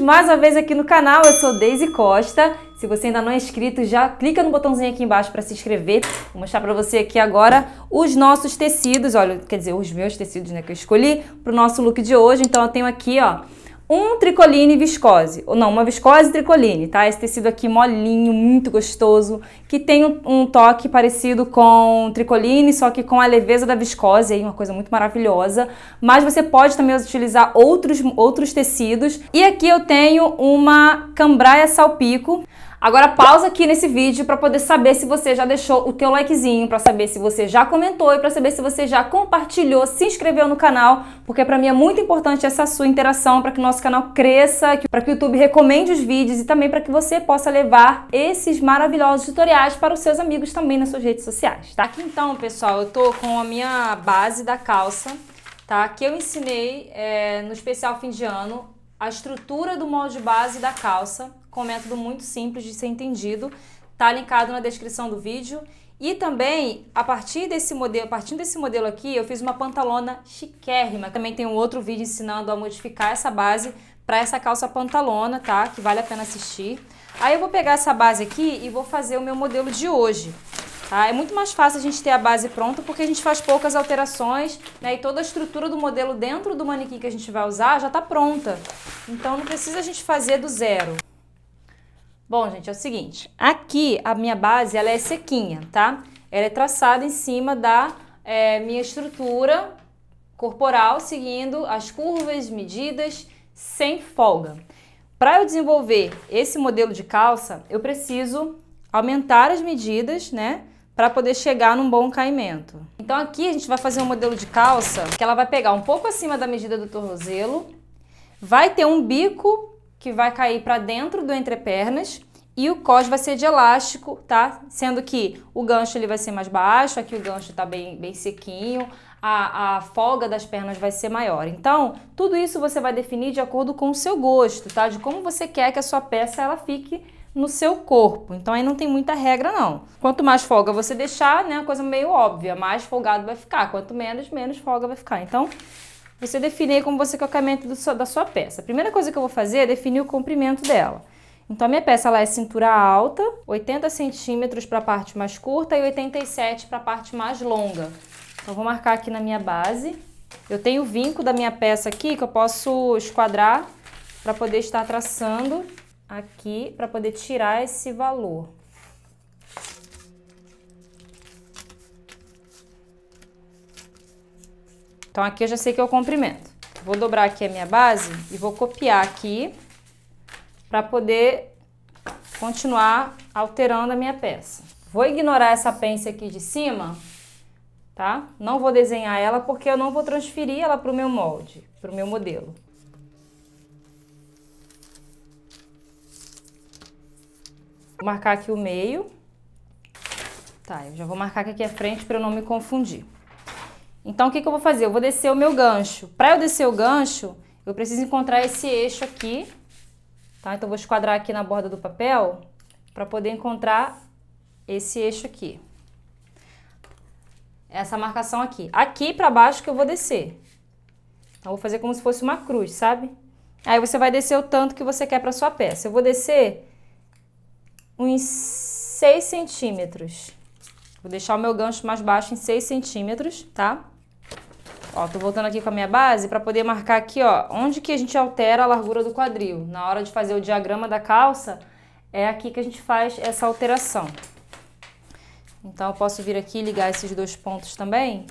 mais uma vez aqui no canal. Eu sou Deise Costa. Se você ainda não é inscrito, já clica no botãozinho aqui embaixo para se inscrever. Vou mostrar para você aqui agora os nossos tecidos, olha, quer dizer, os meus tecidos, né, que eu escolhi para o nosso look de hoje. Então eu tenho aqui, ó, um tricoline viscose, ou não, uma viscose tricoline, tá? Esse tecido aqui molinho, muito gostoso, que tem um toque parecido com tricoline, só que com a leveza da viscose, aí uma coisa muito maravilhosa. Mas você pode também utilizar outros tecidos. E aqui eu tenho uma cambraia salpico. Agora pausa aqui nesse vídeo para poder saber se você já deixou o teu likezinho, para saber se você já comentou e para saber se você já compartilhou, se inscreveu no canal, porque para mim é muito importante essa sua interação para que o nosso canal cresça, para que o YouTube recomende os vídeos e também para que você possa levar esses maravilhosos tutoriais para os seus amigos também nas suas redes sociais, tá? Aqui então, pessoal, eu tô com a minha base da calça, tá? Que eu ensinei no especial fim de ano a estrutura do molde base da calça, com um método muito simples de ser entendido, tá linkado na descrição do vídeo. E também, partindo desse modelo aqui, eu fiz uma pantalona chiquérrima. Também tem um outro vídeo ensinando a modificar essa base para essa calça pantalona, tá? Que vale a pena assistir. Aí eu vou pegar essa base aqui e vou fazer o meu modelo de hoje. Tá? É muito mais fácil a gente ter a base pronta porque a gente faz poucas alterações, né? E toda a estrutura do modelo dentro do manequim que a gente vai usar já está pronta. Então não precisa a gente fazer do zero. Bom, gente, é o seguinte, aqui a minha base ela é sequinha, tá? Ela é traçada em cima da minha estrutura corporal, seguindo as curvas, medidas, sem folga. Para eu desenvolver esse modelo de calça, eu preciso aumentar as medidas, né? Para poder chegar num bom caimento. Então aqui a gente vai fazer um modelo de calça que ela vai pegar um pouco acima da medida do tornozelo, vai ter um bico que vai cair para dentro do entrepernas e o cos vai ser de elástico, tá? Sendo que o gancho ele vai ser mais baixo, aqui o gancho tá bem sequinho, a folga das pernas vai ser maior. Então, tudo isso você vai definir de acordo com o seu gosto, tá? De como você quer que a sua peça ela fique no seu corpo. Então aí não tem muita regra não. Quanto mais folga você deixar, né, a coisa meio óbvia, mais folgado vai ficar. Quanto menos folga vai ficar. Então, você definir como você quer o caimento da sua peça. A primeira coisa que eu vou fazer é definir o comprimento dela. Então a minha peça ela é cintura alta, 80 centímetros para a parte mais curta e 87 para a parte mais longa. Então vou marcar aqui na minha base. Eu tenho o vinco da minha peça aqui que eu posso esquadrar para poder estar traçando aqui, para poder tirar esse valor. Então aqui eu já sei que é o comprimento. Vou dobrar aqui a minha base e vou copiar aqui para poder continuar alterando a minha peça. Vou ignorar essa pence aqui de cima, tá? Não vou desenhar ela porque eu não vou transferir ela para o meu molde, para o meu modelo. Vou marcar aqui o meio. Tá, eu já vou marcar aqui a frente para eu não me confundir. Então, o que eu vou fazer? Eu vou descer o meu gancho. Para eu descer o gancho, eu preciso encontrar esse eixo aqui, tá? Então, eu vou esquadrar aqui na borda do papel para poder encontrar esse eixo aqui. Essa marcação aqui. Aqui para baixo que eu vou descer. Então, eu vou fazer como se fosse uma cruz, sabe? Aí, você vai descer o tanto que você quer para sua peça. Eu vou descer uns 6 centímetros. Vou deixar o meu gancho mais baixo em 6 centímetros, tá? Ó, tô voltando aqui com a minha base para poder marcar aqui, ó, onde que a gente altera a largura do quadril. Na hora de fazer o diagrama da calça, é aqui que a gente faz essa alteração. Então, eu posso vir aqui e ligar esses dois pontos também.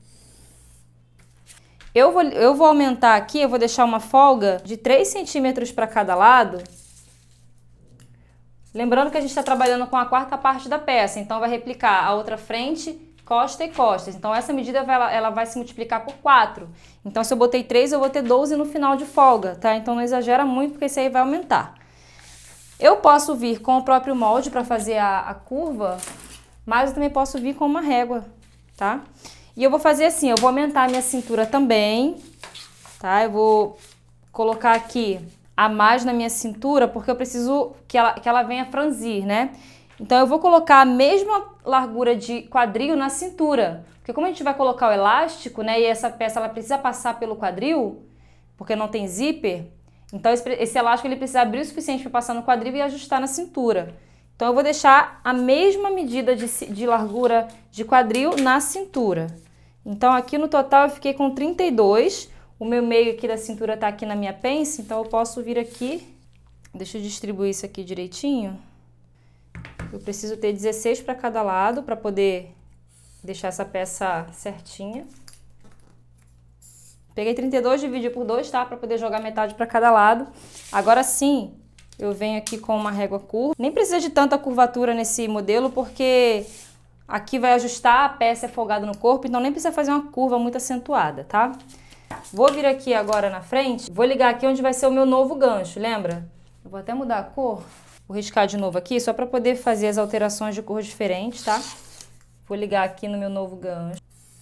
Eu vou aumentar aqui, eu vou deixar uma folga de 3 centímetros para cada lado. Lembrando que a gente está trabalhando com a quarta parte da peça, então vai replicar a outra frente, costa e costas. Então essa medida ela vai se multiplicar por 4. Então se eu botei 3, eu vou ter 12 no final de folga, tá? Então não exagera muito porque isso aí vai aumentar. Eu posso vir com o próprio molde para fazer a curva, mas eu também posso vir com uma régua, tá? E eu vou fazer assim, eu vou aumentar a minha cintura também, tá? Eu vou colocar aqui a mais na minha cintura, porque eu preciso que ela venha franzir, né? Então eu vou colocar a mesma largura de quadril na cintura, porque como a gente vai colocar o elástico, né, e essa peça ela precisa passar pelo quadril, porque não tem zíper, Então esse elástico ele precisa abrir o suficiente para passar no quadril e ajustar na cintura. Então eu vou deixar a mesma medida de largura de quadril na cintura. Então aqui no total eu fiquei com 32. O meu meio aqui da cintura tá aqui na minha pence, então eu posso vir aqui. Deixa eu distribuir isso aqui direitinho. Eu preciso ter 16 para cada lado para poder deixar essa peça certinha. Peguei 32, dividi por 2, tá? Para poder jogar metade para cada lado. Agora sim, eu venho aqui com uma régua curva. Nem precisa de tanta curvatura nesse modelo, porque aqui vai ajustar, a peça é folgada no corpo, então nem precisa fazer uma curva muito acentuada, tá? Vou vir aqui agora na frente, vou ligar aqui onde vai ser o meu novo gancho, lembra? Eu vou até mudar a cor. Vou riscar de novo aqui, só para poder fazer as alterações de cor diferentes, tá? Vou ligar aqui no meu novo gancho.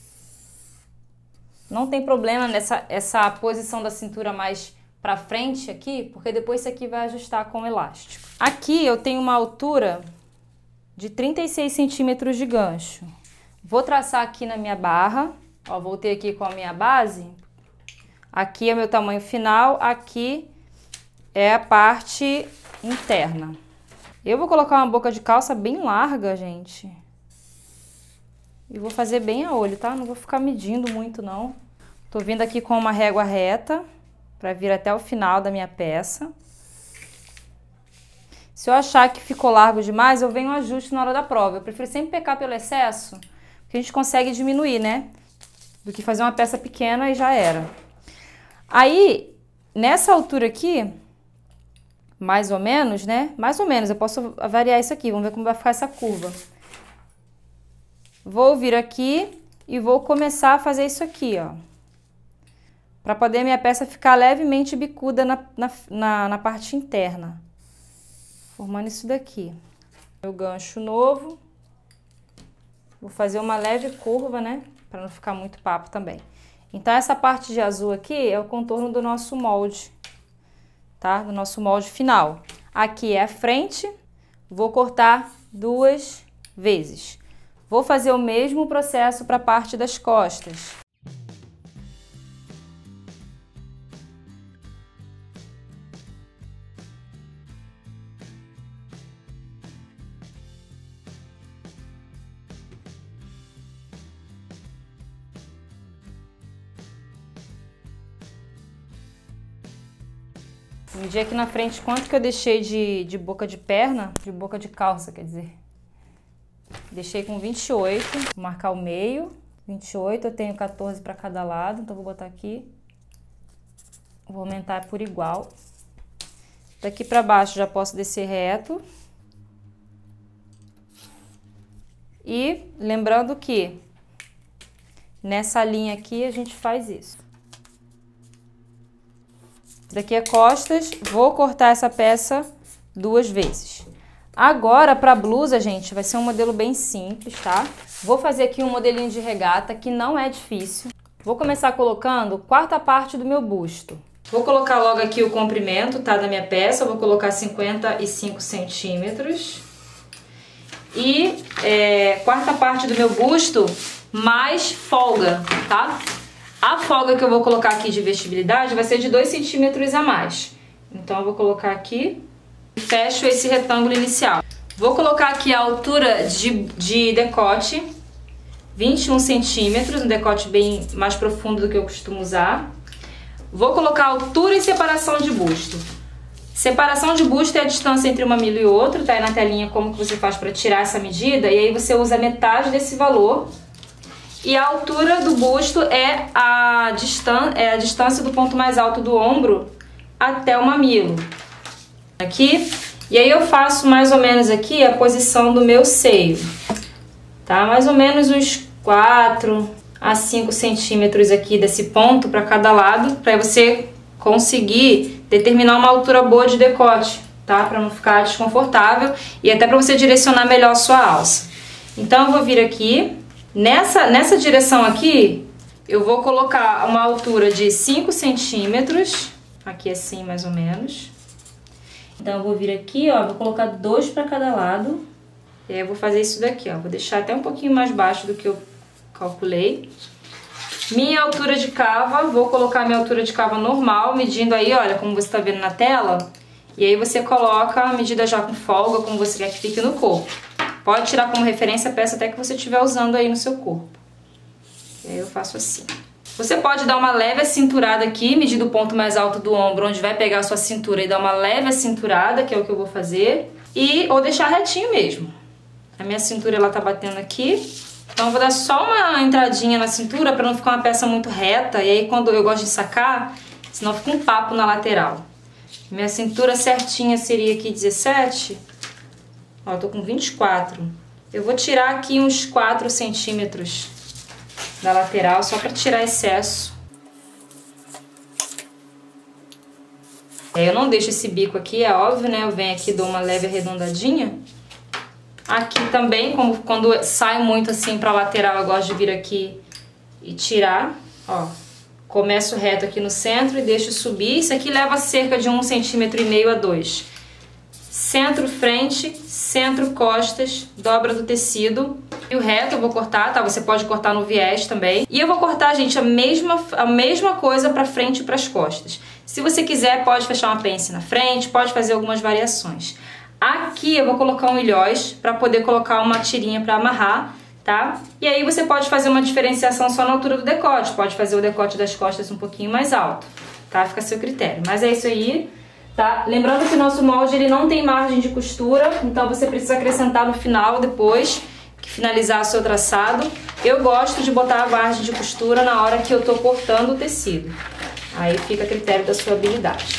Não tem problema essa posição da cintura mais pra frente aqui, porque depois isso aqui vai ajustar com o elástico. Aqui eu tenho uma altura de 36 centímetros de gancho. Vou traçar aqui na minha barra, ó, voltei aqui com a minha base. Aqui é o meu tamanho final, aqui é a parte interna. Eu vou colocar uma boca de calça bem larga, gente. E vou fazer bem a olho, tá? Não vou ficar medindo muito, não. Tô vindo aqui com uma régua reta para vir até o final da minha peça. Se eu achar que ficou largo demais, eu venho um ajuste na hora da prova. Eu prefiro sempre pecar pelo excesso, porque a gente consegue diminuir, né? Do que fazer uma peça pequena e já era. Aí, nessa altura aqui, mais ou menos, né? Mais ou menos, eu posso variar isso aqui. Vamos ver como vai ficar essa curva. Vou vir aqui e vou começar a fazer isso aqui, ó. Para poder minha peça ficar levemente bicuda na parte interna. Formando isso daqui. Meu gancho novo. Vou fazer uma leve curva, né? Para não ficar muito papo também. Então essa parte de azul aqui é o contorno do nosso molde, tá? Do nosso molde final. Aqui é a frente. Vou cortar 2 vezes. Vou fazer o mesmo processo para a parte das costas. Medi aqui na frente quanto que eu deixei de boca de perna, de boca de calça, quer dizer. Deixei com 28, vou marcar o meio, 28, eu tenho 14 para cada lado, então vou botar aqui. Vou aumentar por igual. Daqui para baixo já posso descer reto. E lembrando que nessa linha aqui a gente faz isso. Daqui é costas, vou cortar essa peça 2 vezes. Agora, para blusa, gente, vai ser um modelo bem simples, tá? Vou fazer aqui um modelinho de regata, que não é difícil. Vou começar colocando 4ª parte do meu busto. Vou colocar logo aqui o comprimento, tá, da minha peça. Eu vou colocar 55 centímetros. E 4ª parte do meu busto, mais folga, tá? A folga que eu vou colocar aqui de vestibilidade vai ser de 2 centímetros a mais. Então, eu vou colocar aqui e fecho esse retângulo inicial. Vou colocar aqui a altura de decote, 21 centímetros, um decote bem mais profundo do que eu costumo usar. Vou colocar altura e separação de busto. Separação de busto é a distância entre um mamilo e outro, tá aí na telinha como que você faz para tirar essa medida, e aí você usa metade desse valor. E a altura do busto é a distância do ponto mais alto do ombro até o mamilo. Aqui. E aí eu faço mais ou menos aqui a posição do meu seio. Tá? Mais ou menos uns 4 a 5 centímetros aqui desse ponto para cada lado, para você conseguir determinar uma altura boa de decote, tá? Para não ficar desconfortável e até para você direcionar melhor a sua alça. Então eu vou vir aqui. Nessa direção aqui, eu vou colocar uma altura de 5 centímetros, aqui assim mais ou menos. Então, eu vou vir aqui, ó, vou colocar 2 para cada lado. E aí, eu vou fazer isso daqui, ó, vou deixar até um pouquinho mais baixo do que eu calculei. Minha altura de cava, vou colocar minha altura de cava normal, medindo aí, olha, como você tá vendo na tela. E aí você coloca a medida já com folga, como você quer que fique no corpo. Pode tirar como referência a peça até que você estiver usando aí no seu corpo. E aí eu faço assim. Você pode dar uma leve acinturada aqui, medir do ponto mais alto do ombro, onde vai pegar a sua cintura, e dar uma leve acinturada, que é o que eu vou fazer. Ou deixar retinho mesmo. A minha cintura, ela tá batendo aqui. Então eu vou dar só uma entradinha na cintura para não ficar uma peça muito reta. E aí quando eu gosto de sacar, senão fica um papo na lateral. Minha cintura certinha seria aqui 17. Ó, eu tô com 24. Eu vou tirar aqui uns 4 centímetros da lateral, só para tirar excesso. Eu não deixo esse bico aqui, é óbvio, né? Eu venho aqui e dou uma leve arredondadinha. Aqui também, como quando sai muito assim pra lateral, eu gosto de vir aqui e tirar, ó. Começo reto aqui no centro e deixo subir. Isso aqui leva cerca de 1,5 cm a 2. Centro, frente, centro, costas, dobra do tecido. E o reto eu vou cortar, tá? Você pode cortar no viés também. E eu vou cortar, gente, a mesma coisa pra frente e pras costas. Se você quiser, pode fechar uma pence na frente, pode fazer algumas variações. Aqui eu vou colocar um ilhós para poder colocar uma tirinha para amarrar, tá? E aí você pode fazer uma diferenciação só na altura do decote, pode fazer o decote das costas um pouquinho mais alto, tá? Fica a seu critério. Mas é isso aí, tá? Lembrando que o nosso molde ele não tem margem de costura, então você precisa acrescentar no final, depois que finalizar o seu traçado. Eu gosto de botar a margem de costura na hora que eu tô cortando o tecido. Aí fica a critério da sua habilidade.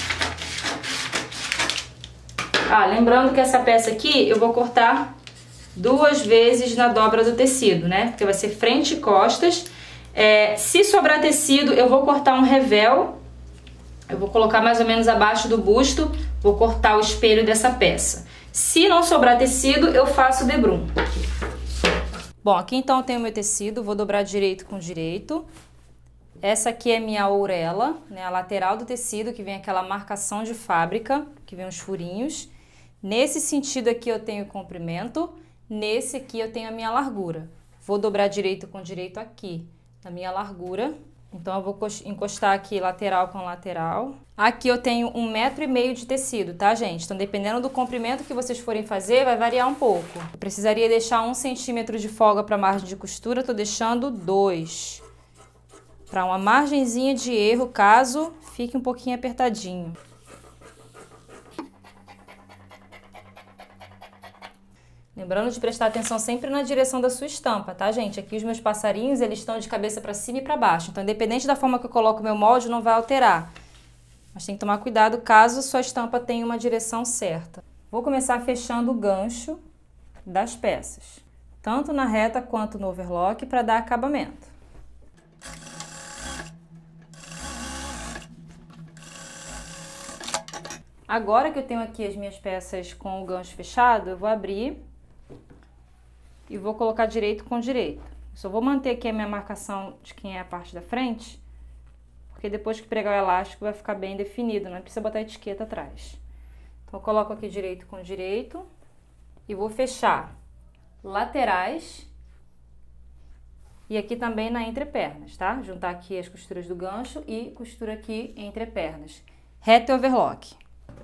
Lembrando que essa peça aqui eu vou cortar 2 vezes na dobra do tecido, né? Porque vai ser frente e costas. Se sobrar tecido, eu vou cortar um revel. Eu vou colocar mais ou menos abaixo do busto. Vou cortar o espelho dessa peça. Se não sobrar tecido, eu faço debrum. Bom, aqui então eu tenho meu tecido. Vou dobrar direito com direito. Essa aqui é minha ourela, né? A lateral do tecido, que vem aquela marcação de fábrica, que vem os furinhos. Nesse sentido aqui eu tenho comprimento, nesse aqui eu tenho a minha largura. Vou dobrar direito com direito aqui, na minha largura. Então eu vou encostar aqui lateral com lateral. Aqui eu tenho 1,5 m de tecido, tá, gente? Então dependendo do comprimento que vocês forem fazer, vai variar um pouco. Eu precisaria deixar 1 cm de folga para margem de costura, eu tô deixando 2. Para uma margenzinha de erro, caso fique um pouquinho apertadinho. Lembrando de prestar atenção sempre na direção da sua estampa, tá, gente? Aqui os meus passarinhos, eles estão de cabeça para cima e para baixo. Então, independente da forma que eu coloco o meu molde, não vai alterar. Mas tem que tomar cuidado caso sua estampa tenha uma direção certa. Vou começar fechando o gancho das peças, tanto na reta quanto no overlock, para dar acabamento. Agora que eu tenho aqui as minhas peças com o gancho fechado, eu vou abrir e vou colocar direito com direito. Só vou manter aqui a minha marcação de quem é a parte da frente, porque depois que pregar o elástico vai ficar bem definido, não precisa botar a etiqueta atrás. Então eu coloco aqui direito com direito e vou fechar laterais e aqui também na entrepernas, tá? Juntar aqui as costuras do gancho e costura aqui entre pernas. Reto e overlock.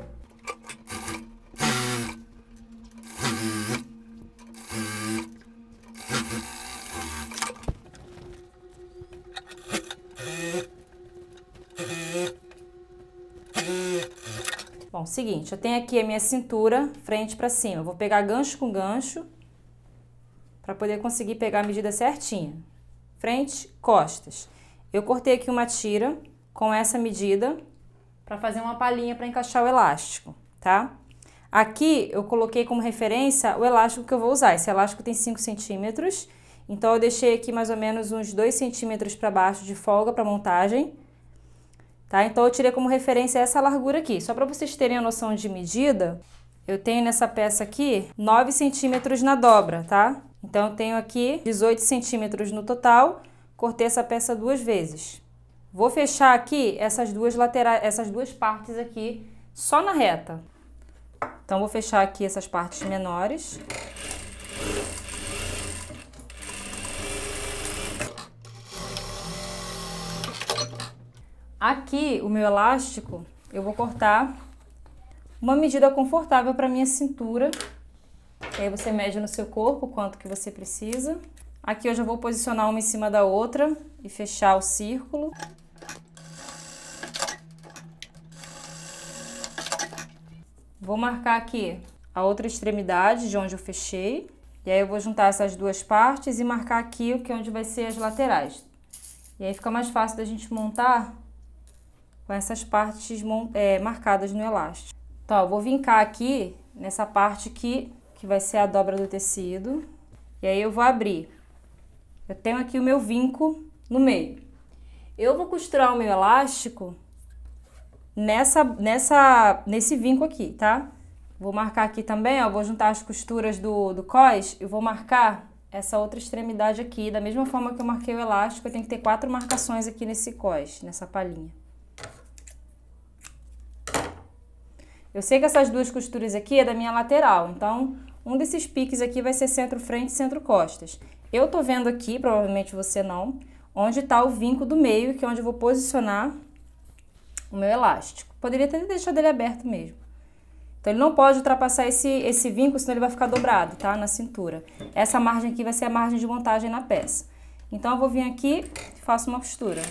Bom, seguinte, eu tenho aqui a minha cintura frente para cima. Eu vou pegar gancho com gancho para poder conseguir pegar a medida certinha. Frente, costas. Eu cortei aqui uma tira com essa medida para fazer uma palhinha para encaixar o elástico, tá? Aqui eu coloquei como referência o elástico que eu vou usar. Esse elástico tem 5 centímetros, então eu deixei aqui mais ou menos uns 2 centímetros para baixo de folga para montagem. Tá? Então eu tirei como referência essa largura aqui. Só para vocês terem a noção de medida, eu tenho nessa peça aqui 9 centímetros na dobra, tá? Então eu tenho aqui 18 centímetros no total, cortei essa peça 2 vezes. Vou fechar aqui essas duas laterais, essas duas partes aqui só na reta. Então vou fechar aqui essas partes menores. Aqui, o meu elástico, eu vou cortar uma medida confortável para minha cintura. E aí você mede no seu corpo quanto que você precisa. Aqui eu já vou posicionar uma em cima da outra e fechar o círculo. Vou marcar aqui a outra extremidade de onde eu fechei. E aí eu vou juntar essas duas partes e marcar aqui o que é onde vai ser as laterais. E aí fica mais fácil da gente montar com essas partes marcadas no elástico. Então, eu vou vincar aqui nessa parte aqui, que vai ser a dobra do tecido. E aí eu vou abrir. Eu tenho aqui o meu vinco no meio. Eu vou costurar o meu elástico nesse vinco aqui, tá? Vou marcar aqui também, ó, vou juntar as costuras do cós e vou marcar essa outra extremidade aqui. Da mesma forma que eu marquei o elástico, eu tenho que ter 4 marcações aqui nesse cós, nessa palhinha. Eu sei que essas duas costuras aqui é da minha lateral, então um desses piques aqui vai ser centro-frente e centro-costas. Eu tô vendo aqui, provavelmente você não, onde tá o vinco do meio, que é onde eu vou posicionar o meu elástico. Poderia ter deixado ele aberto mesmo. Então ele não pode ultrapassar esse vinco, senão ele vai ficar dobrado, tá? Na cintura. Essa margem aqui vai ser a margem de montagem na peça. Então eu vou vir aqui e faço uma costura.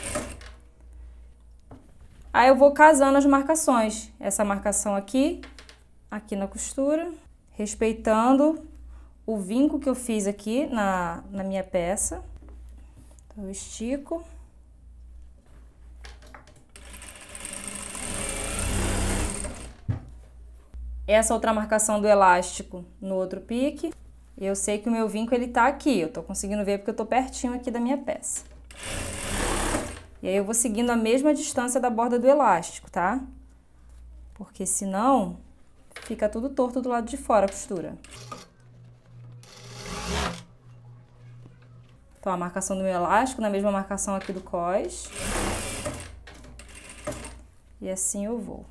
Aí eu vou casando as marcações. Essa marcação aqui, aqui na costura, respeitando o vinco que eu fiz aqui na minha peça. Então eu estico. Essa outra marcação do elástico no outro pique. E eu sei que o meu vinco ele tá aqui. Eu tô conseguindo ver porque eu tô pertinho aqui da minha peça. E aí eu vou seguindo a mesma distância da borda do elástico, tá? Porque senão fica tudo torto do lado de fora a costura. Então a marcação do meu elástico na mesma marcação aqui do cós. E assim eu vou.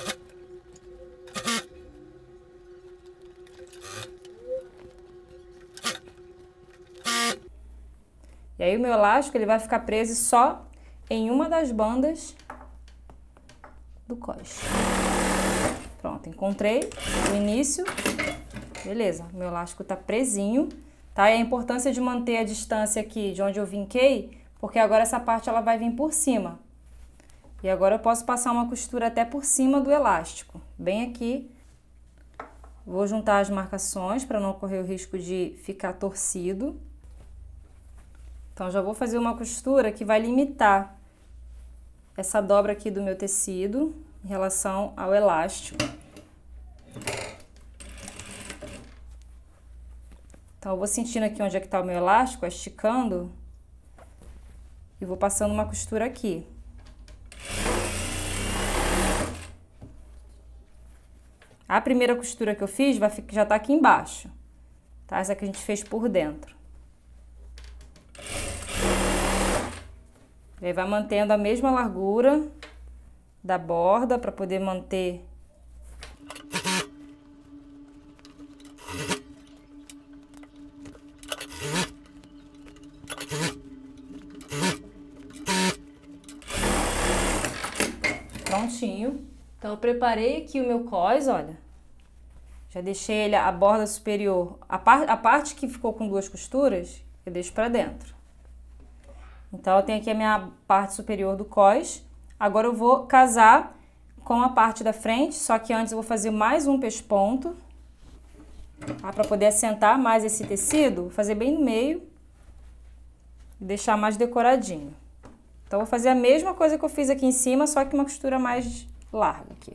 E aí o meu elástico ele vai ficar preso só em uma das bandas do cós. Pronto, encontrei o início. Beleza, meu elástico tá presinho, tá? E a importância de manter a distância aqui de onde eu vinquei, porque agora essa parte ela vai vir por cima. E agora eu posso passar uma costura até por cima do elástico. Bem aqui. Vou juntar as marcações para não correr o risco de ficar torcido. Então já vou fazer uma costura que vai limitar essa dobra aqui do meu tecido em relação ao elástico. Então eu vou sentindo aqui onde é que tá o meu elástico, esticando, e vou passando uma costura aqui. A primeira costura que eu fiz já tá aqui embaixo, tá? Essa que a gente fez por dentro. E aí vai mantendo a mesma largura da borda para poder manter prontinho. Então eu preparei aqui o meu cós, olha. Já deixei ele a borda superior, a parte que ficou com duas costuras, eu deixo para dentro. Então, eu tenho aqui a minha parte superior do cós. Agora eu vou casar com a parte da frente, só que antes eu vou fazer mais um pesponto. Tá? Para poder assentar mais esse tecido, vou fazer bem no meio e deixar mais decoradinho. Então, eu vou fazer a mesma coisa que eu fiz aqui em cima, só que uma costura mais larga aqui.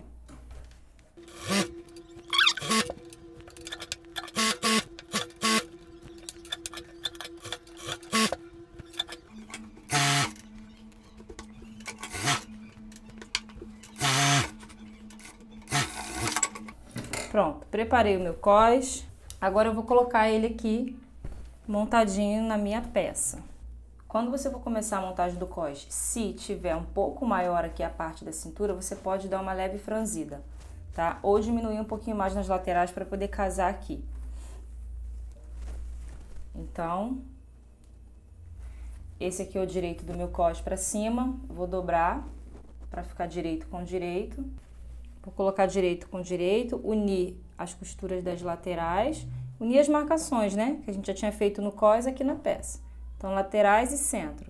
Pronto, preparei o meu cós. Agora eu vou colocar ele aqui montadinho na minha peça. Quando você for começar a montagem do cós, se tiver um pouco maior aqui a parte da cintura, você pode dar uma leve franzida, tá? Ou diminuir um pouquinho mais nas laterais para poder casar aqui. Então, Esse aqui é o direito do meu cos para cima, vou dobrar para ficar direito com direito. Vou colocar direito com direito, unir as costuras das laterais, unir as marcações, né? Que a gente já tinha feito no cos aqui na peça. Então, laterais e centro.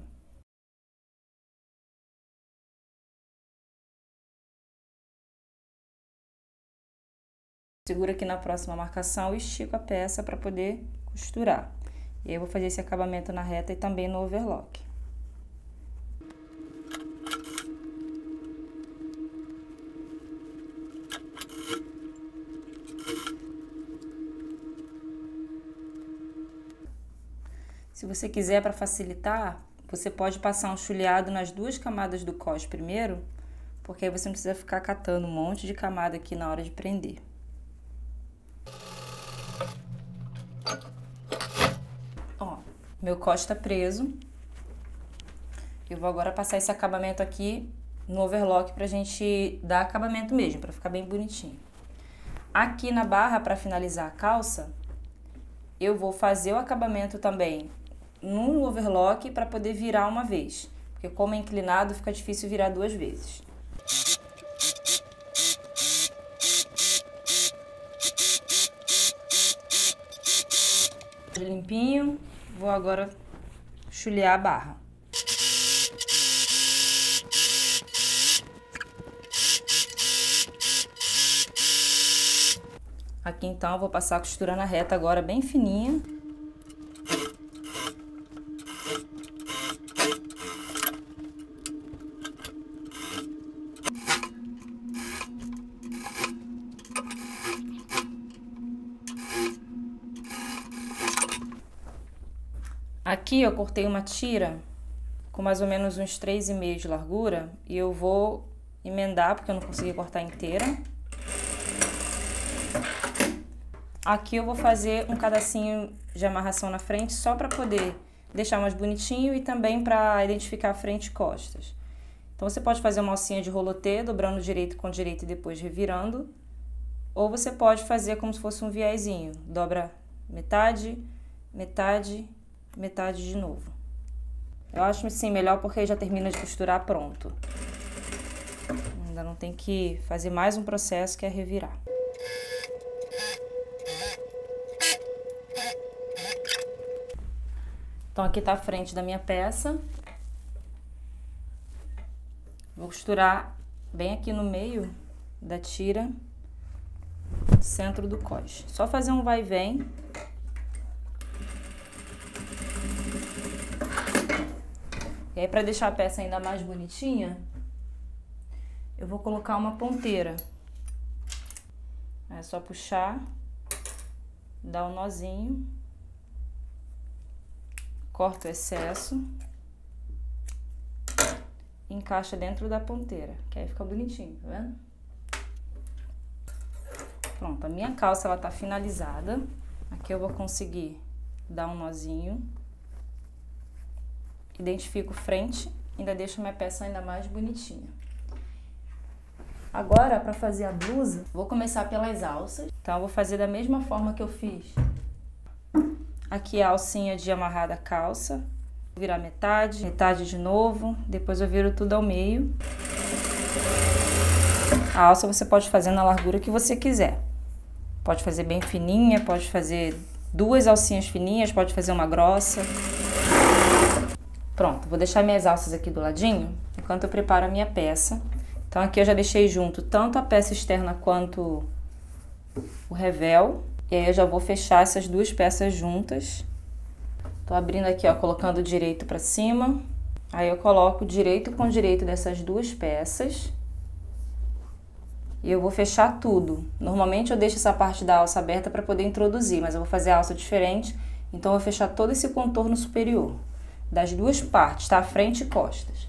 Seguro aqui na próxima marcação e estico a peça para poder costurar. E aí eu vou fazer esse acabamento na reta e também no overlock. Se você quiser, para facilitar, você pode passar um chuleado nas duas camadas do cos primeiro, porque aí você não precisa ficar catando um monte de camada aqui na hora de prender. Ó, meu cos tá preso. Eu vou agora passar esse acabamento aqui no overlock pra gente dar acabamento mesmo, pra ficar bem bonitinho. Aqui na barra, pra finalizar a calça, eu vou fazer o acabamento também no overlock para poder virar uma vez, porque como é inclinado fica difícil virar duas vezes. Limpinho, vou agora chulear a barra. Aqui então eu vou passar a costura na reta agora bem fininha. Aqui eu cortei uma tira com mais ou menos uns 3,5 de largura e eu vou emendar porque eu não consegui cortar inteira. Aqui eu vou fazer um pedacinho de amarração na frente só para poder deixar mais bonitinho e também para identificar frente e costas. Então você pode fazer uma alcinha de rolotê, dobrando direito com direito e depois revirando. Ou você pode fazer como se fosse um viezinho, dobra metade, metade, metade de novo. Eu acho assim melhor porque já termina de costurar pronto. Ainda não tem que fazer mais um processo que é revirar. Então aqui tá a frente da minha peça. Vou costurar bem aqui no meio da tira, centro do cos. Só fazer um vai e vem. E aí, para deixar a peça ainda mais bonitinha, eu vou colocar uma ponteira. É só puxar, dar um nozinho, corta o excesso, encaixa dentro da ponteira, que aí fica bonitinho, tá vendo? Pronto, a minha calça ela tá finalizada. Aqui eu vou conseguir dar um nozinho. Identifico frente, ainda deixo minha peça ainda mais bonitinha. Agora, para fazer a blusa, vou começar pelas alças. Então, eu vou fazer da mesma forma que eu fiz. Aqui a alcinha de amarrar da calça. Vou virar metade, metade de novo. Depois eu viro tudo ao meio. A alça você pode fazer na largura que você quiser. Pode fazer bem fininha, pode fazer duas alcinhas fininhas, pode fazer uma grossa. Pronto, vou deixar minhas alças aqui do ladinho, enquanto eu preparo a minha peça. Então aqui eu já deixei junto tanto a peça externa quanto o revel. E aí eu já vou fechar essas duas peças juntas. Tô abrindo aqui, ó, colocando direito pra cima. Aí eu coloco direito com direito dessas duas peças. E eu vou fechar tudo. Normalmente eu deixo essa parte da alça aberta para poder introduzir, mas eu vou fazer a alça diferente. Então eu vou fechar todo esse contorno superior. Das duas partes, tá? Frente e costas.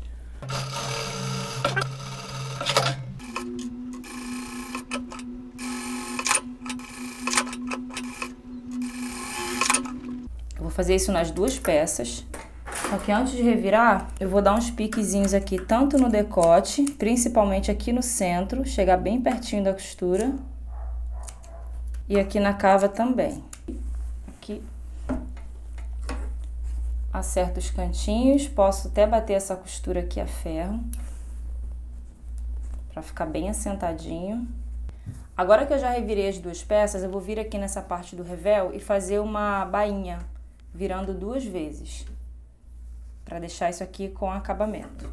Eu vou fazer isso nas duas peças. Só que antes de revirar, eu vou dar uns piquezinhos aqui, tanto no decote, principalmente aqui no centro, chegar bem pertinho da costura. E aqui na cava também. Aqui. Acerto os cantinhos, posso até bater essa costura aqui a ferro, para ficar bem assentadinho. Agora que eu já revirei as duas peças, eu vou vir aqui nessa parte do revel e fazer uma bainha, virando 2 vezes, para deixar isso aqui com acabamento.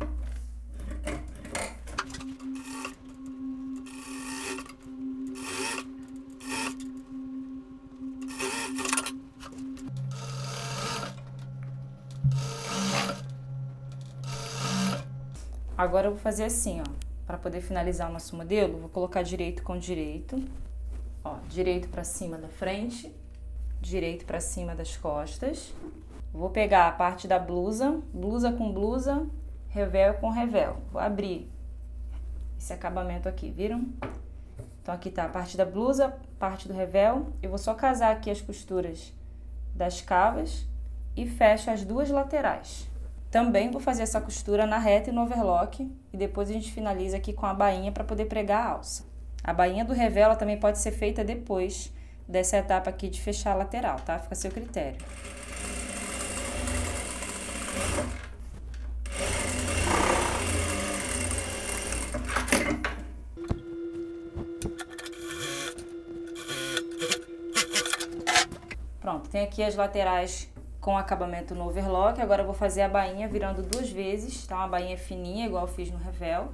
Agora eu vou fazer assim, ó, para poder finalizar o nosso modelo, vou colocar direito com direito, ó, direito para cima da frente, direito para cima das costas. Vou pegar a parte da blusa, blusa com blusa, revel com revel. Vou abrir esse acabamento aqui, viram? Então aqui tá a parte da blusa, parte do revel. Eu vou só casar aqui as costuras das cavas e fecho as 2 laterais. Também vou fazer essa costura na reta e no overlock e depois a gente finaliza aqui com a bainha para poder pregar a alça. A bainha do revel ela também pode ser feita depois dessa etapa aqui de fechar a lateral, tá? Fica a seu critério. Pronto, tem aqui as laterais com acabamento no overlock. Agora eu vou fazer a bainha virando 2 vezes, tá? Uma bainha fininha, igual eu fiz no revel.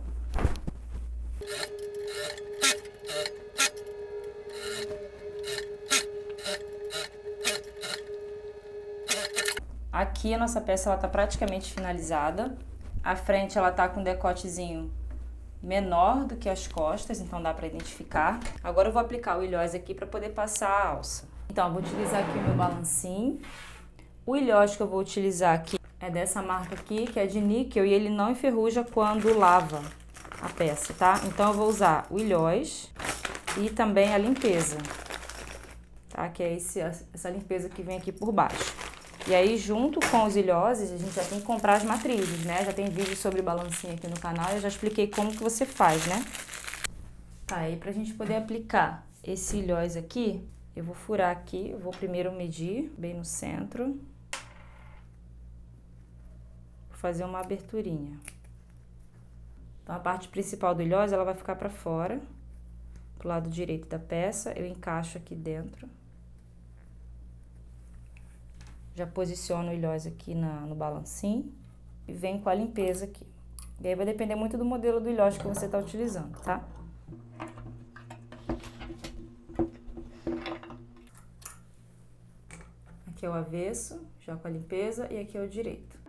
Aqui a nossa peça ela tá praticamente finalizada. A frente ela tá com um decotezinho menor do que as costas, então dá para identificar. Agora eu vou aplicar o ilhós aqui para poder passar a alça. Então eu vou utilizar aqui o meu balancinho. O ilhós que eu vou utilizar aqui é dessa marca aqui, que é de níquel, e ele não enferruja quando lava a peça, tá? Então eu vou usar o ilhós e também a limpeza, tá? Que é essa limpeza que vem aqui por baixo. E aí, junto com os ilhoses, a gente já tem que comprar as matrizes, né? Já tem vídeo sobre balancinho aqui no canal, eu já expliquei como que você faz, né? Tá, aí pra gente poder aplicar esse ilhós aqui, eu vou furar aqui, eu vou primeiro medir bem no centro. Vou fazer uma aberturinha. Então, a parte principal do ilhós, ela vai ficar pra fora, pro lado direito da peça, eu encaixo aqui dentro. Já posiciono o ilhós aqui no balancinho e venho com a limpeza aqui. E aí vai depender muito do modelo do ilhós que você tá utilizando, tá? Aqui é o avesso, já com a limpeza, e aqui é o direito.